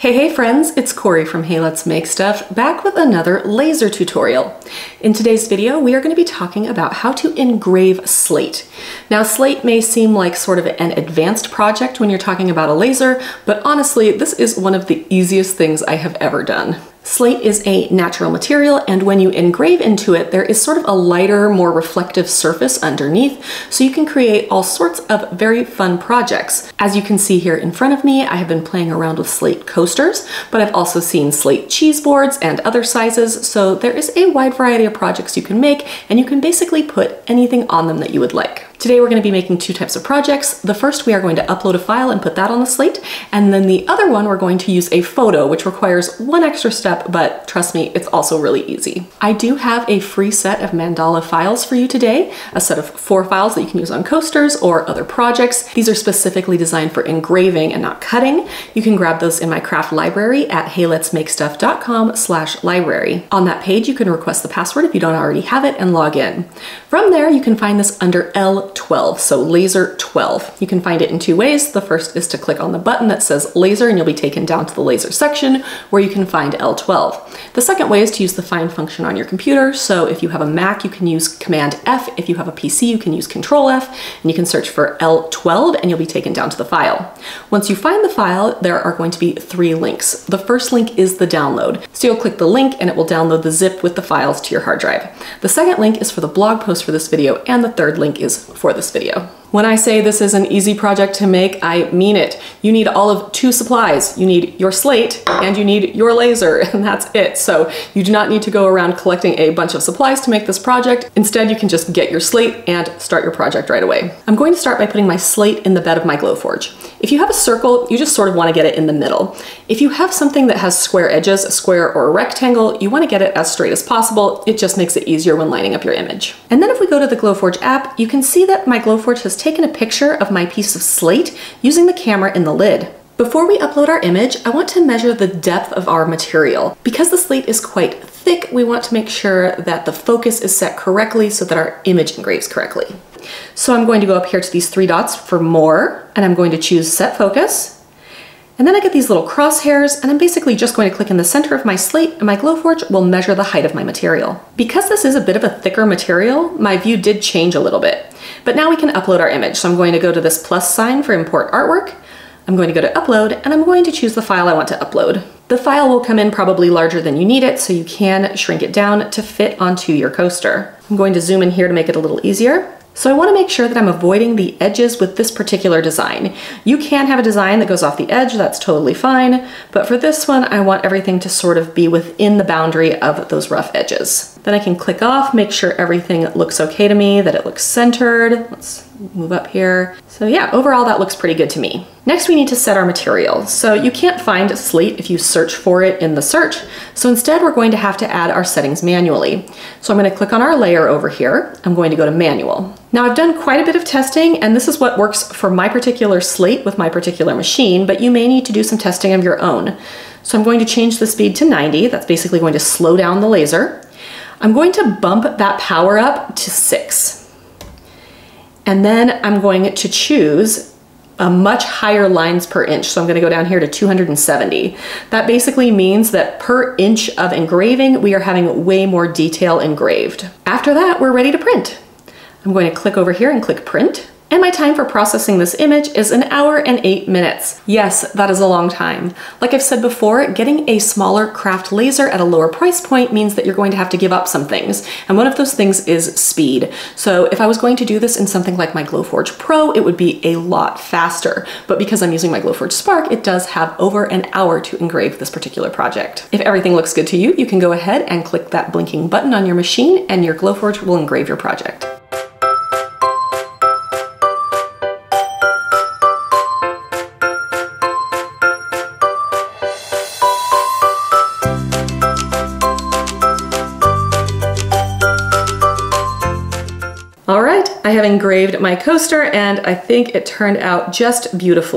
Hey friends, it's Corey from Hey Let's Make Stuff, back with another laser tutorial. In today's video, we are going to be talking about how to engrave slate. Now, slate may seem like sort of an advanced project when you're talking about a laser, but honestly, this is one of the easiest things I have ever done. Slate is a natural material, and when you engrave into it, there is sort of a lighter, more reflective surface underneath, so you can create all sorts of very fun projects. As you can see here in front of me, I have been playing around with slate coasters, but I've also seen slate cheese boards and other sizes, so there is a wide variety of projects you can make, and you can basically put anything on them that you would like. Today we're going to be making two types of projects. The first, we are going to upload a file and put that on the slate, and then the other one we're going to use a photo, which requires one extra step, but trust me, it's also really easy. I do have a free set of mandala files for you today, a set of 4 files that you can use on coasters or other projects. These are specifically designed for engraving and not cutting. You can grab those in my craft library at heyletsmakestuff.com/library. On that page, you can request the password if you don't already have it and log in. From there, you can find this under L12, so laser 12. You can find it in 2 ways. The first is to click on the button that says laser and you'll be taken down to the laser section where you can find L12. The second way is to use the find function on your computer. So if you have a Mac, you can use Command F. If you have a PC, you can use Control F, and you can search for L12 and you'll be taken down to the file. Once you find the file, there are going to be 3 links. The first link is the download. So you'll click the link and it will download the zip with the files to your hard drive. The second link is for the blog post for this video, and the third link is for this video. When I say this is an easy project to make, I mean it. You need all of 2 supplies. You need your slate and you need your laser, and that's it. So you do not need to go around collecting a bunch of supplies to make this project. Instead, you can just get your slate and start your project right away. I'm going to start by putting my slate in the bed of my Glowforge. If you have a circle, you just sort of want to get it in the middle. If you have something that has square edges, a square or a rectangle, you want to get it as straight as possible. It just makes it easier when lining up your image. And then if we go to the Glowforge app, you can see that my Glowforge has taken a picture of my piece of slate using the camera in the lid. Before we upload our image, I want to measure the depth of our material. Because the slate is quite thick, we want to make sure that the focus is set correctly so that our image engraves correctly. So I'm going to go up here to these 3 dots for more, and I'm going to choose Set Focus. And then I get these little crosshairs, and I'm basically just going to click in the center of my slate, and my Glowforge will measure the height of my material. Because this is a bit of a thicker material, my view did change a little bit. But now we can upload our image. So I'm going to go to this plus sign for import artwork. I'm going to go to upload, and I'm going to choose the file I want to upload. The file will come in probably larger than you need it, so you can shrink it down to fit onto your coaster. I'm going to zoom in here to make it a little easier. So I want to make sure that I'm avoiding the edges with this particular design. You can have a design that goes off the edge, that's totally fine, but for this one, I want everything to sort of be within the boundary of those rough edges. Then I can click off, make sure everything looks okay to me, that it looks centered. Let's move up here. So yeah, overall that looks pretty good to me. Next we need to set our material. So you can't find slate if you search for it in the search. So instead we're going to have to add our settings manually. So I'm going to click on our layer over here. I'm going to go to manual. Now I've done quite a bit of testing, and this is what works for my particular slate with my particular machine, but you may need to do some testing of your own. So I'm going to change the speed to 90. That's basically going to slow down the laser. I'm going to bump that power up to 6. And then I'm going to choose a much higher lines per inch. So I'm going to go down here to 270. That basically means that per inch of engraving, we are having way more detail engraved. After that, we're ready to print. I'm going to click over here and click print. And my time for processing this image is 1 hour and 8 minutes. Yes, that is a long time. Like I've said before, getting a smaller craft laser at a lower price point means that you're going to have to give up some things. And one of those things is speed. So if I was going to do this in something like my Glowforge Pro, it would be a lot faster. But because I'm using my Glowforge Spark, it does have over 1 hour to engrave this particular project. If everything looks good to you, you can go ahead and click that blinking button on your machine and your Glowforge will engrave your project. All right, I have engraved my coaster and I think it turned out just beautifully.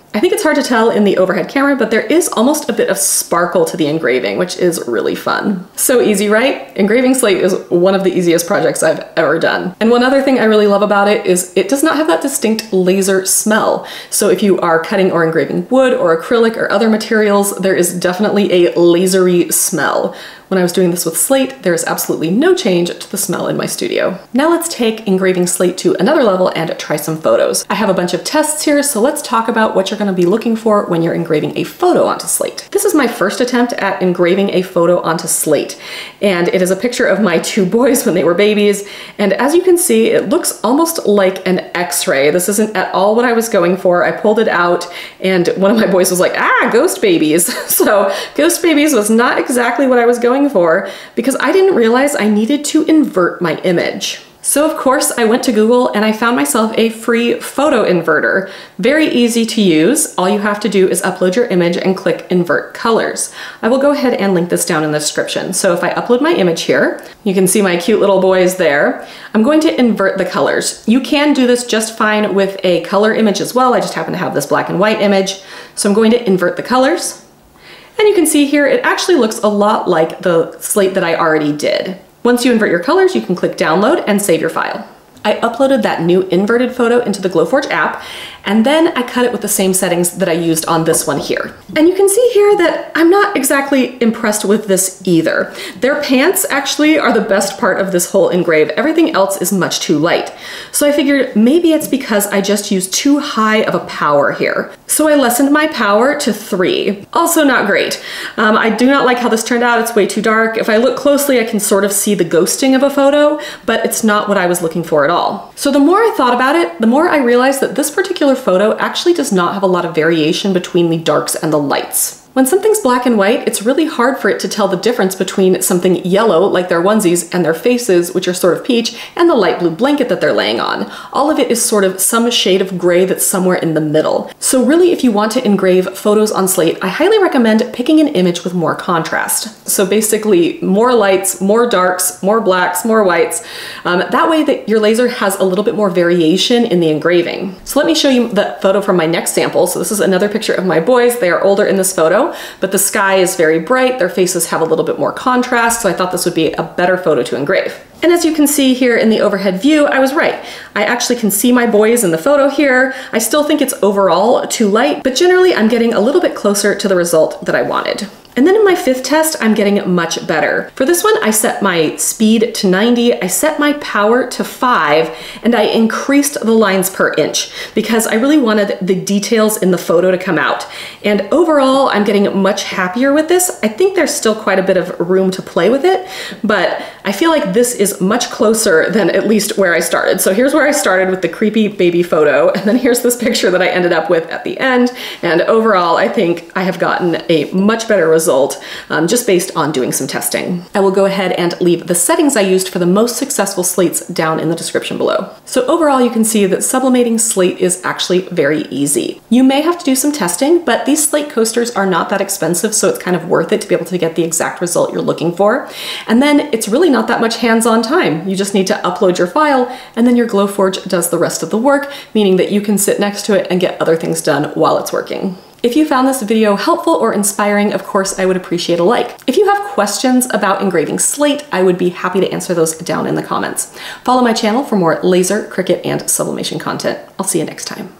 I think it's hard to tell in the overhead camera, but there is almost a bit of sparkle to the engraving, which is really fun. So easy, right? Engraving slate is one of the easiest projects I've ever done. And one other thing I really love about it is it does not have that distinct laser smell. So if you are cutting or engraving wood or acrylic or other materials, there is definitely a lasery smell. When I was doing this with slate, there is absolutely no change to the smell in my studio. Now let's take engraving slate to another level and try some photos. I have a bunch of tests here, so let's talk about what you're going to be looking for when you're engraving a photo onto slate. This is my first attempt at engraving a photo onto slate, and it is a picture of my two boys when they were babies, and as you can see, it looks almost like an X-ray. This isn't at all what I was going for. I pulled it out, and one of my boys was like, ah, ghost babies. So ghost babies was not exactly what I was going for, because I didn't realize I needed to invert my image. So of course I went to Google and I found myself a free photo inverter. Very easy to use. All you have to do is upload your image and click invert colors. I will go ahead and link this down in the description. So if I upload my image here, you can see my cute little boys there. I'm going to invert the colors. You can do this just fine with a color image as well. I just happen to have this black and white image. So I'm going to invert the colors. And you can see here, it actually looks a lot like the slate that I already did. Once you invert your colors, you can click download and save your file. I uploaded that new inverted photo into the Glowforge app, and then I cut it with the same settings that I used on this one here. And you can see here that I'm not exactly impressed with this either. Their pants actually are the best part of this whole engrave. Everything else is much too light. So I figured maybe it's because I just used too high of a power here. So I lessened my power to 3. Also not great. I do not like how this turned out. It's way too dark. If I look closely, I can sort of see the ghosting of a photo, but it's not what I was looking for at all. So the more I thought about it, the more I realized that this particular photo actually does not have a lot of variation between the darks and the lights. When something's black and white, it's really hard for it to tell the difference between something yellow, like their onesies, and their faces, which are sort of peach, and the light blue blanket that they're laying on. All of it is sort of some shade of gray that's somewhere in the middle. So really, if you want to engrave photos on slate, I highly recommend picking an image with more contrast. So basically, more lights, more darks, more blacks, more whites. That way that your laser has a little bit more variation in the engraving. So let me show you the photo from my next sample. So this is another picture of my boys. They are older in this photo, but the sky is very bright. Their faces have a little bit more contrast, so I thought this would be a better photo to engrave. And as you can see here in the overhead view, I was right. I actually can see my boys in the photo here. I still think it's overall too light, but generally I'm getting a little bit closer to the result that I wanted. And then in my 5th test, I'm getting much better. For this one, I set my speed to 90, I set my power to 5, and I increased the lines per inch because I really wanted the details in the photo to come out. And overall, I'm getting much happier with this. I think there's still quite a bit of room to play with it, but I feel like this is much closer than at least where I started. So here's where I started with the creepy baby photo, and then here's this picture that I ended up with at the end. And overall, I think I have gotten a much better result just based on doing some testing. I will go ahead and leave the settings I used for the most successful slates down in the description below. So overall, you can see that sublimating slate is actually very easy. You may have to do some testing, but these slate coasters are not that expensive, so it's kind of worth it to be able to get the exact result you're looking for. And then it's really not that much hands-on time. You just need to upload your file, and then your Glowforge does the rest of the work, meaning that you can sit next to it and get other things done while it's working. If you found this video helpful or inspiring, of course, I would appreciate a like. If you have questions about engraving slate, I would be happy to answer those down in the comments. Follow my channel for more laser, Cricut, and sublimation content. I'll see you next time.